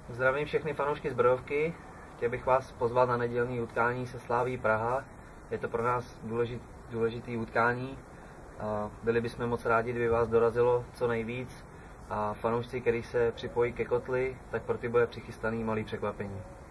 Zdravím všechny fanoušky Zbrojovky. Chtěl bych vás pozvat na nedělní utkání se Slavií Praha. Je to pro nás důležitý utkání. Byli bychom moc rádi, kdyby vás dorazilo co nejvíc. A fanoušci, kteří se připojí ke kotli, tak pro ty bude přichystaný malý překvapení.